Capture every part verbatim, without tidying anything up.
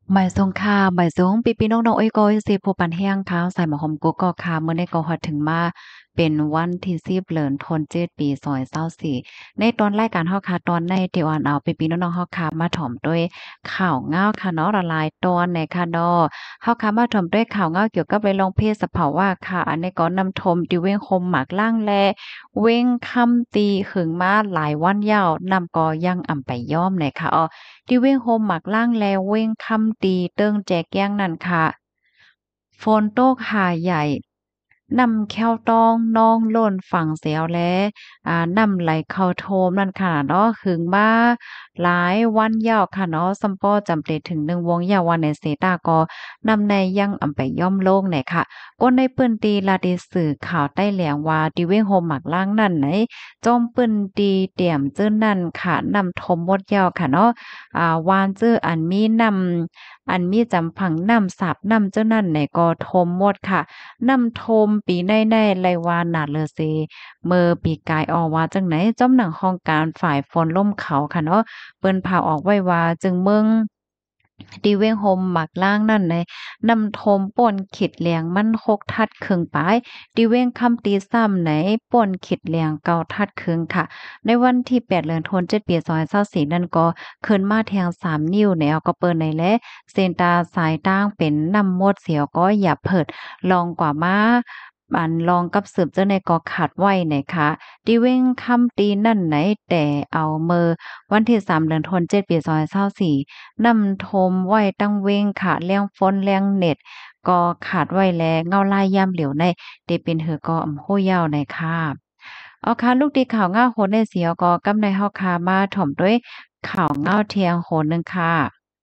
หมายสงค่ะหมายสงปีปีน้องๆอ้อยก้อยสิผู้ปันแห้งค่ะใส่หมอหอมกุ๊กก็ค่ะมื้อนี้ก็ฮอดถึงมาเป็นวันที่สิบเดือนธันวาคมปีสองพันยี่สิบสี่ในตอนรายการเฮาค่ะตอนในที่อ่านเอาปีปีน้องๆเฮาค่ะมาถ่อมด้วยข่าวเหงาค่ะเนาะละลายตอนในค่ะเนาะเฮาค่ะมาถ่อมด้วยข่าวเหงาเกี่ยวกับเรื่องโรงเพศสภาวะค่ะอันนี้ก็นำทมที่เว้งคมหมากล่างแลเว้งค่ำตีหึงมาหลายวันยาวนำก็ยังอ่ำไปย้อมในค่ะอ้อ ที่เว้งโฮมหมักล่างแลเว้งค่ำตีเติ้งแจแก้งนั่นค่ะฝนตกหาใหญ่นำแค้วต้องน้องโล่นฝั่งเสียวแลอ่านำไหลเข้าโทมนั่นค่ะเนาะหึงมาหลายวันยาวค่ะเนาะซัมป้อจำเป็นถึงหนึ่งวงยาววันในเสตาก็นำในยังอำไปย่อมโลกไหนค่ะก้นในเปิ้นตีลาดิสื่อข่าวใต้แหลงว่าดิเว้งโฮมหมักล่างนั่นไหนจอมเปิ้นตีเตรียมเจิ้นนั่นค่ะนำทมมดยาวค่ะเนาะ อ่าวานเจออันมีนำอันมีจำผังนำสาบนำเจ้านั่นไหนก็ทมหมดค่ะนำทมปีในในไลวานนาเลอเซเมื่อปีกายออว่าจังไหนจ้อมหนังห้องการฝ่ายฝนล่มเขาค่ะเนาะเปิ้นพาออกไว้ว่าจึงเมืองดีเวงโฮมหมักล่างนั่นในนำทมป่นขิดเหลียงมันหกทัดครึ่งปลายดีเวงคำตีซ้ำไหนป่นขิดเหลียงเก้าทัดครึ่งค่ะ ในวันที่แปดเดือนธันวาคมปีสองพันยี่สิบสี่นั่นก็ขึ้นมาแทงสามนิ้วแนวก็เปิ้นในแลเส้นตาสายต่างเป็นน้ำมดเสียวก็อย่าเพิดลองกว่ามาอันลองกับสืบเจ้าในก็ขาดไว้ไหนคะที่เว้งคำตีนั่นไหนแต่เอาเมอวันที่สามเดือนธันวาคมปีสองพันยี่สิบสี่นำทมไว้ตั้งเว้งค่ะแรงฝนแรงเน็ตก็ขาดไว้แลเงาลายยามเหลียวในได้เป็นหือก็อำโหยาวในค่ะ อ๋อค่ะลูกดีข่าวง่าวโหนในเสียวก็กำในเฮาคามาถ่อมด้วยข่าวง่าวเทียงโหนหนึ่งค่ะ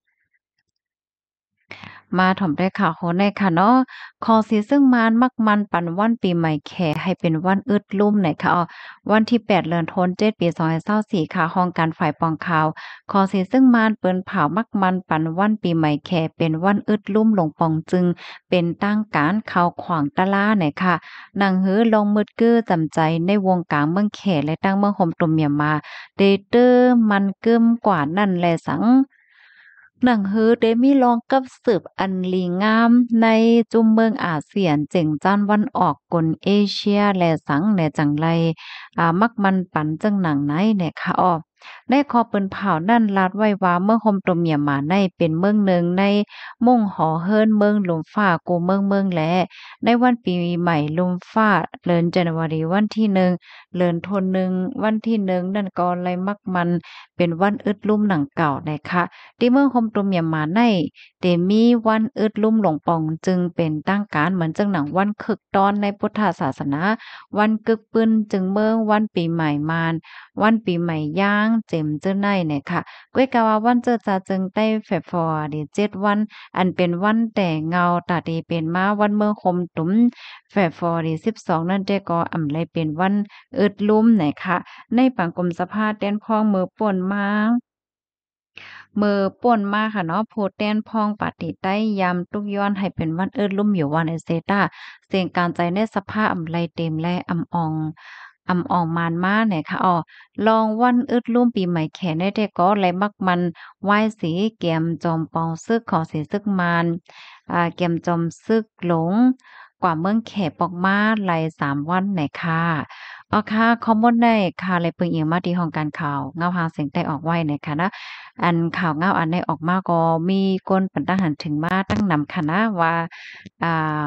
มาถ่อมด้วยข่าวโหนในค่ะเนาะขอสิซึ่งมานมักมันปันวันปีใหม่แขให้เป็นวันอึดลุ่มไหนค่ะอ๋อวันที่แปดเดือนธันวาคมปีสองพันยี่สิบสี่ค่ะห้องการฝ่ายปองข่าวขอสิซึ่งมานเปิ้นเผามักมันปันวันปีใหม่แขเป็นวันอึดลุ่มลงปองจึงเป็นตั้งการข่าวขวางตะล่าไหนค่ะหนังหือลงมืดกื้อจำใจในวงการเมืองแขและตั้งเมืองห่มตุ่มเมียมมาเดเตอร์มันกึ้มกว่านั่นแลสัง หนังฮือได้มีรองกับสืบอันลีงามในจุมเมืองอาเซียนเจ๋งจ้านวันออกกลเอเชียและสังแหน่จังไรอ่ามักมันปันจังหนังไหนแหน่ค่ะอ้อในคอเปิ้นเผานั่นลาดไว้ว่าเมืองห่มตมเมียหมาในเป็นเมืองหนึ่งในมุ่งหอเฮิรนเมืองลมฟ้ากูเมืองเมืองแลในวันปีใหม่ลมฟ้าเดือนจันวารีวันที่หนึ่งเดือนธันหนึ่งวันที่หนึ่งนั่นก็เลยมักมันเป็นวันอึดลุ่มหนังเก่านะคะ ที่เมืองโฮมตุมยามมาในเดมีวันอึดลุ่มหลงปองจึงเป็นตั้งการเหมือนจังหนังวันคึกตอนในพุทธศาสนาวันกึกปืนจึงเมืองวันปีใหม่มานวันปีใหม่ย่างเจ็มเจ้าในเนี่ยค่ะก้วยกะว่าวันเจอจาจึงได้แฟฟอร์ดีเจ็ดวันอันเป็นวันแต่เงาตาดีเป็นมาวันเมืองโฮมตุมแฟฟอร์ดีสิบสองนั่นได้ก็อำไลเป็นวันอึดลุ่มเนี่ยค่ะในปังกรมสภาแต้นพ้องมือป่นมา มื้อป่นมาค่ะเนาะผู้แต้นพ้องปาฏิใต้ยามตุกย้อนให้เป็นวันเอิ้นลุ่มอยู่วันไอเซตาเสียงการใจในสภาพอำไลเต็มและอำอองอำอองมานมาเนี่ยค่ะอ้อลองวันอึดลุ่มปีใหม่แขนได้แต่ก็ไหลมักมันไหว้สีแก้มจอมปองซึกขอสีซึกมานอ่าแก้มจอมซึกหลงกว่าเมืองแขปอกมาไหลสามวันไหนค่ะอ๋อค่ะข้อมูลได้ค่ะเลยเปิงอิงมาที่ห้องการข่าวเงาหางเสียงใต้ออกไว้นะคะนะ อันข่าวเงาอันได้ออกมาก็มีคนเป็นทหารถึงมาตั้งนำคณะว่าอ่า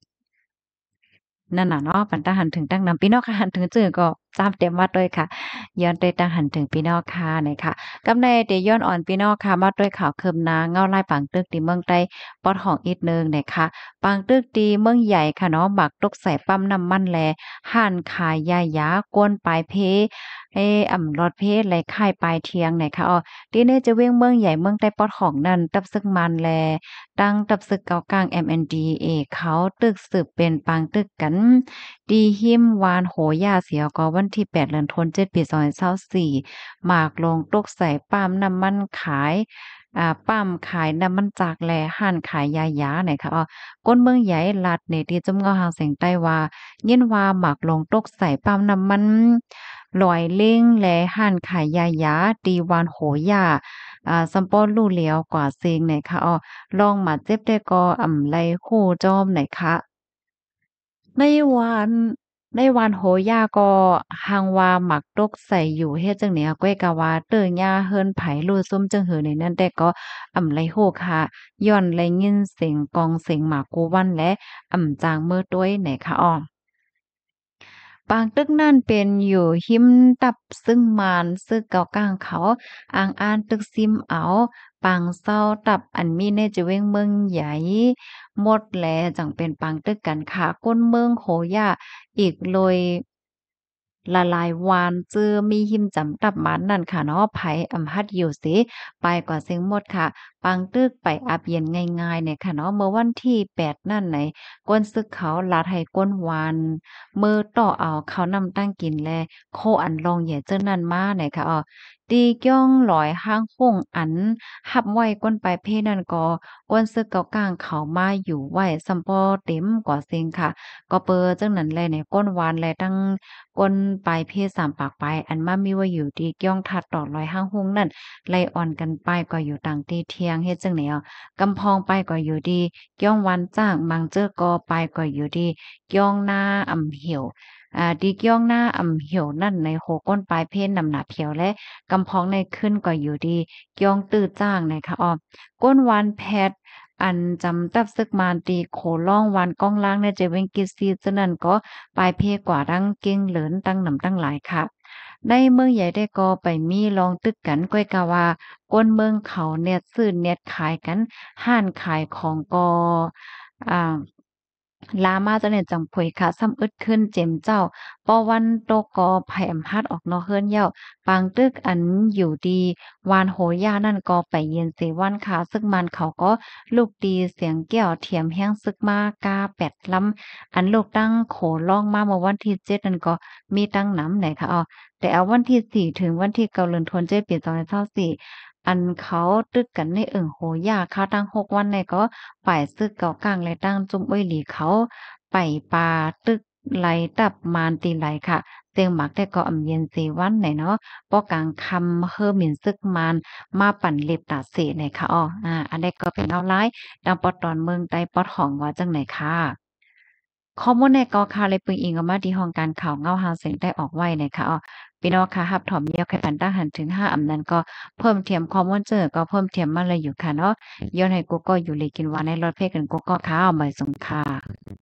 นั่นน่ะเนาะปันตาหันถึงตั้งนำพี่น้องค่ะหันถึงจื้อก็จำเต็มวัดเลยค่ะย้อนด้วยตาหันถึงพี่น้องค่ะเนี่ยค่ะกำในเดย้อนอ่อนพี่น้องค่ะมาด้วยข่าวคืบหน้าเงาลายปังตึกที่เมืองใต้ปอดห้องอีกหนึ่งเนี่ยค่ะปังตึกที่เมืองใหญ่ค่ะเนาะบักตกใส่ปั๊มน้ำมันแลห่านขายยายากวนปลายเพเออ่ำรถเพไหลค่ายปลายเทียงเนี่ยค่ะอ้อทีนี้จะเวียงเมืองใหญ่เมืองใต้ปอดห้องนั่นตับซึกมันแล ตั้งตับศึกเกากลาง เอ็ม เอ็น ดี เอ เขาตึกสืบเป็นปางตึกกันดีหิมวานโหย่าเสียก็วันที่แปดเดือนธันวาคมปีสองพันยี่สิบสี่หมากลงตกใส่ปาล์มน้ำมันขายอ่าปั๊มขายน้ำมันจากแลห้านขายยายาเนี่ยค่ะอ้อก้นเมืองใหญ่รัฐเนี่ยที่จุ่มเงาหางเสียงใต้ว่ายินว่าหมักลงตกใส่ปั๊มน้ำมันลอยเล่งแลห้านขายยายาตีวานโหย่าอ่าซัมปอลู่เหลียวกว่าเซงเนี่ยค่ะอ้อลองมาเจ็บได้ก็อำไลโคจอมไหนคะในวันในวันโหย่าก็หังว่าหมักตกใส่อยู่เฮ็ดจังเนี่ยก้อยกะว่าเตื้อย่าเฮิรนไผลู่ซุ่มจังหือในนั้นแต่ก็อำไลโฮค่ะย้อนแลยินเสียงกองเสียงหมากกูวันและอำจางมือต้วยไหนคะอ้อ ปางตึกนั่นเป็นอยู่หิมตับซึ่งมานซึกเกากลางเขาอ่างอ้านตึกซิมเอาปางเศร้าตับอันมีในจะเว้งเมืองใหญ่หมดแลจังเป็นปางตึกกันค่ะก้นเมืองโหย่าอีกโลยละลายวานจื้อมีหิมจำตับมันนั่นค่ะเนาะไผอำฮัดอยู่สิไปกว่าเสียงหมดค่ะปางตึกไปอาบเย็นง่ายๆเนี่ยค่ะเนาะเมื่อวันที่แปดนั่นไหนก้นซึกเขาลาดให้ก้นวาน มือต่อเอาเขาวนำตั้งกินแลโคอันลองเหย่เจ้านั่นมาไหนคะอ้อตีก้องหลอยห้างคงอันหับไว้ก้นปลายเพนั่นก็ก้นซึกเกากลางเขามาอยู่ไว้ซำปอเต็มกว่าเซ็งค่ะก็เปอจังนั้นแลเนี่ยก้นวานแลตั้งก้นปลายเพสามปากปลายอันมามีไว้อยู่ที่ก้องถัดต่อลอยห้างฮงนั่นไล่อ่อนกันไปก็อยู่ต่างตีเทียงเฮ็ดจังแนวกำพองไปก็อยู่ดีก้องวันจ้างมังเจอก็ไปก็อยู่ดี ย่องหน้าอ่ำเหี่ยวอ่าดีกย่องหน้าอ่ำเหี่ยวนั่นในโหก้นปลายเพนนำหนาเพียวและกำพ้องในขึ้นก็อยู่ดีย่องตื้อจ้างนะคะอ้อก้นวานแพทย์อันจำตับซึกมานตีโขล่องวานก้องล่างในเจเวงกิซีฉะนั้นก็ปลายเพกว่าดังเก่งเหลินตั้งหนำตั้งหลายค่ะในเมืองใหญ่ได้ก็ไปมีลองตึกกันก้อยกาว่าก้นเมืองเขาเน็ตซื้อเน็ตขายกันห้านขายของก็อ่า ลามาจะเนี่ยจังผุยค่ะซ้ำอึดขึ้นเจ็มเจ้าปอวันโตกอไผอำาาดออกนอกเฮือนเย้าปางตึกอันอยู่ดีวานโหย่านั่นก็ไปเย็นเสวันค่ะซึ่งมันเขาก็ลูกดีเสียงแก้วเทียมแห้งซึกมากาแปดลำอันลูกตั้งโขล่องมาเมื่อวันที่เจ็ดนั่นก็มีตั้งน้ำไหนค่ะอ้อแต่เอาวันที่สี่ถึงวันที่เก้าเดือนธันวาคมปีสองพันยี่สิบสี่อันเขาตึกกันในเอิ้งโหย่าค่ะตั้งหกวันเนี่ยก็ฝ่ายซึกเกากลางและตั้งจุมอ้อยหลีเขาไปปาตึกไหลตับมานตีไหลค่ะเตียงหมักได้ก็อำเย็นสีวันไหนเนาะป้อกลางคำเฮอหมิ่นซึกมานมาปั่นเล็บตาเสไหนค่ะอ้ออ่าอันนี้ก็เป็นเอาหลายดังปอตอนเมืองใต้ปอดของว่าจังไหนค่ะข้อมูลในกอคาเลยปึงอิงออกมาที่ห้องการข่าวเงาหาเสียงได้ออกไว้นะคะอ้อพี่น้องค่ะรับถอมเดียวแค่ปันตั้งหันถึงห้าอำนั้นก็เพิ่มเทียมข้อมูลเจอก็เพิ่มเทียมมาเลยอยู่ค่ะเนาะย้อนให้กูก็อยู่เลยกินวานในรถเพกันกูก็ข้าวใหม่สงค่ะ